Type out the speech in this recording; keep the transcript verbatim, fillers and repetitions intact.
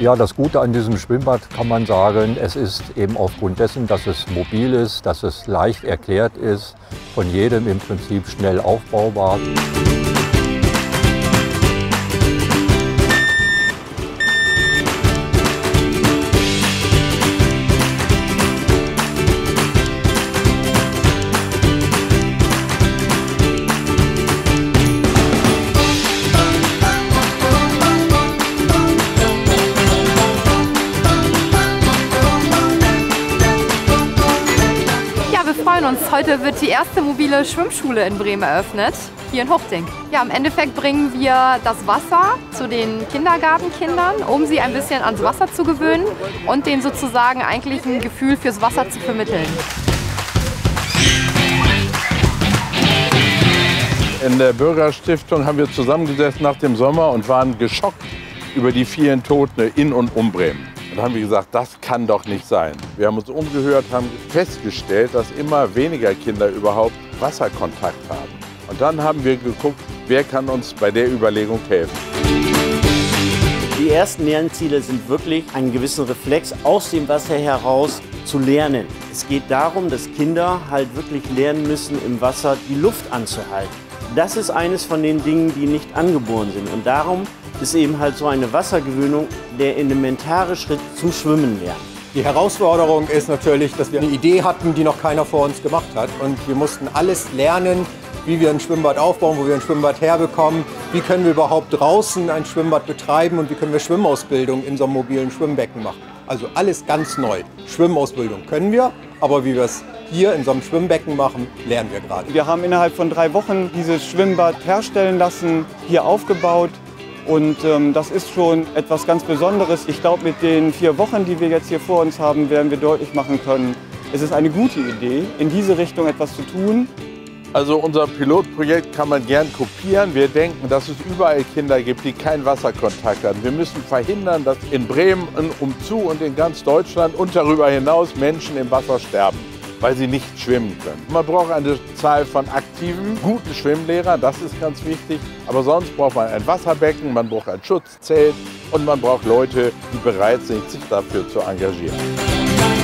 Ja, das Gute an diesem Schwimmbad kann man sagen, es ist eben aufgrund dessen, dass es mobil ist, dass es leicht erklärt ist, von jedem im Prinzip schnell aufbaubar. Wir freuen uns. Heute wird die erste mobile Schwimmschule in Bremen eröffnet, hier in Huchting. Ja, im Endeffekt bringen wir das Wasser zu den Kindergartenkindern, um sie ein bisschen ans Wasser zu gewöhnen und denen sozusagen eigentlich ein Gefühl fürs Wasser zu vermitteln. In der Bürgerstiftung haben wir zusammengesessen nach dem Sommer und waren geschockt über die vielen Toten in und um Bremen. Und dann haben wir gesagt, das kann doch nicht sein. Wir haben uns umgehört, haben festgestellt, dass immer weniger Kinder überhaupt Wasserkontakt haben. Und dann haben wir geguckt, wer kann uns bei der Überlegung helfen. Die ersten Lernziele sind wirklich, einen gewissen Reflex aus dem Wasser heraus zu lernen. Es geht darum, dass Kinder halt wirklich lernen müssen, im Wasser die Luft anzuhalten. Das ist eines von den Dingen, die nicht angeboren sind. Und darum ist eben halt so eine Wassergewöhnung der elementare Schritt zum Schwimmen lernen. Die Herausforderung ist natürlich, dass wir eine Idee hatten, die noch keiner vor uns gemacht hat. Und wir mussten alles lernen, wie wir ein Schwimmbad aufbauen, wo wir ein Schwimmbad herbekommen, wie können wir überhaupt draußen ein Schwimmbad betreiben und wie können wir Schwimmausbildung in so einem mobilen Schwimmbecken machen. Also alles ganz neu. Schwimmausbildung können wir, aber wie wir es hier in so einem Schwimmbecken machen, lernen wir gerade. Wir haben innerhalb von drei Wochen dieses Schwimmbad herstellen lassen, hier aufgebaut. Und ähm, das ist schon etwas ganz Besonderes. Ich glaube, mit den vier Wochen, die wir jetzt hier vor uns haben, werden wir deutlich machen können, es ist eine gute Idee, in diese Richtung etwas zu tun. Also unser Pilotprojekt kann man gern kopieren. Wir denken, dass es überall Kinder gibt, die keinen Wasserkontakt haben. Wir müssen verhindern, dass in Bremen, umzu und in ganz Deutschland und darüber hinaus Menschen im Wasser sterben, weil sie nicht schwimmen können. Man braucht eine Zahl von aktiven, guten Schwimmlehrern, das ist ganz wichtig. Aber sonst braucht man ein Wasserbecken, man braucht ein Schutzzelt und man braucht Leute, die bereit sind, sich dafür zu engagieren.